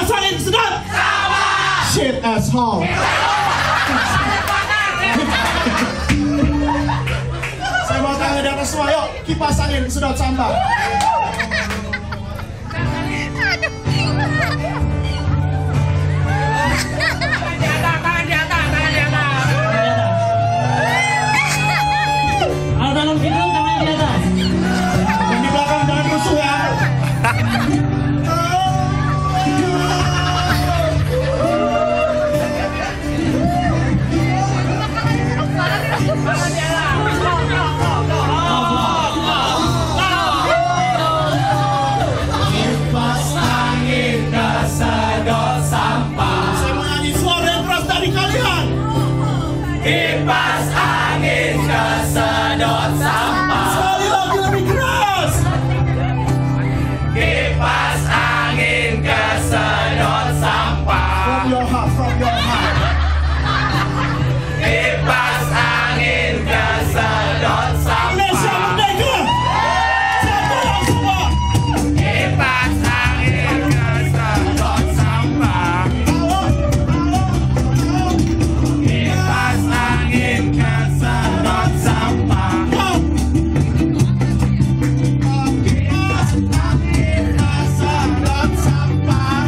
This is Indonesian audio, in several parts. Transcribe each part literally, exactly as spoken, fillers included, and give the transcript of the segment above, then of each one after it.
Kipas angin sedot. Sampah. Shit asshole. Saya mau tanya dari semua, yuk kipas angin sedot sampah. Kipas angin kesedot sampah. Sekali lagi lebih keras. Kipas angin kesedot sampah. From your heart, from your heart. Kipas angin kesedot sampah. Indonesia merdeka. Sampah semua. Kipas angin kesedot sampah. Kipas angin kesedot sampah. Kipas angin kesedot sampah.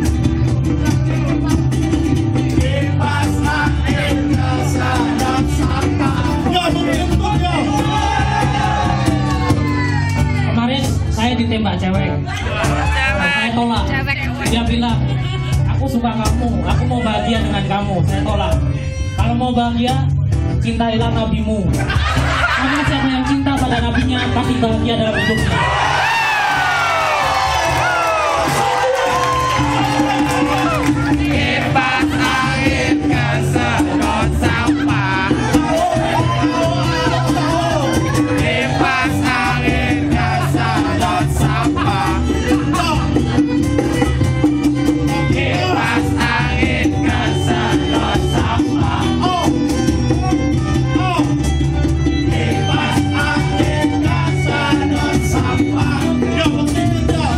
Kipas angin kesedot sampah. Nggak mungkin ya. Kemarin saya ditembak cewek. Saya tolak. Dia bilang, aku suka kamu, aku mau bahagia dengan kamu. Saya tolak. Kalau mau bahagia, cintailah nabimu. Karena siapa yang cinta pada nabinya pasti bahagia dalam hidupnya. Kipas angin kesedot sampah. Kipas angin kesedot sampah. Kipas angin kesedot sampah. Kipas angin kesedot sampah. Nggak mungkin ya.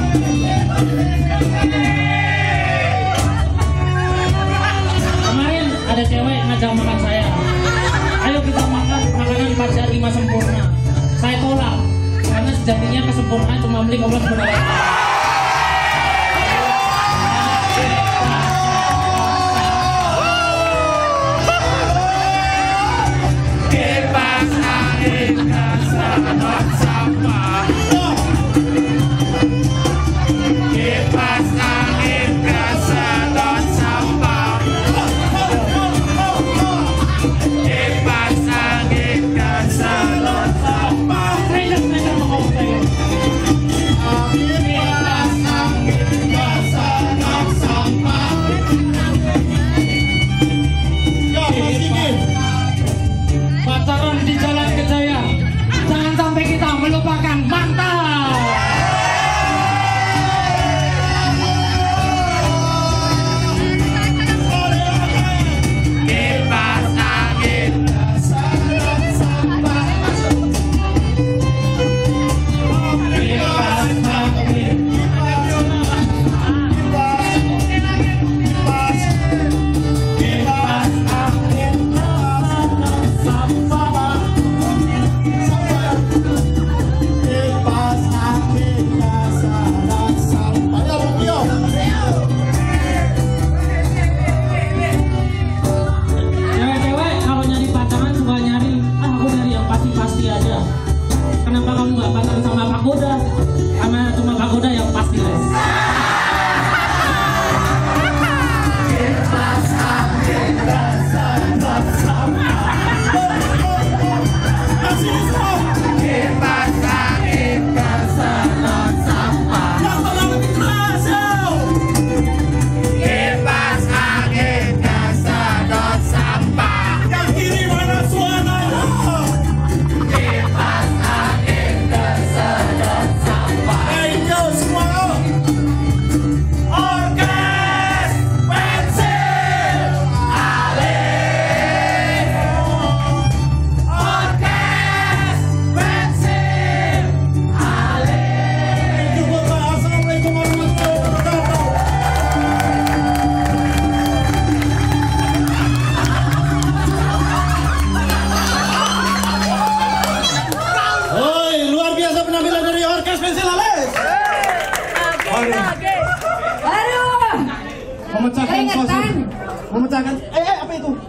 Kemarin ada cewek ngajak makan saya. Ayo kita makan makanan Fajar lima sempurna. Saya tolak karena sejatinya kesempurnaan cuma milik Allah Subhanahu wa Ta'ala. Kipas angin kesedot sampah. Kipas angin kesedot sampah. Kipas angin kesedot sampah. Saya ingat saya mau ngomong saya. Kipas Ales pensil Ales. Aduh. Memecahkan Keringetan. suasana. Memecahkan. Eh, eh apa itu?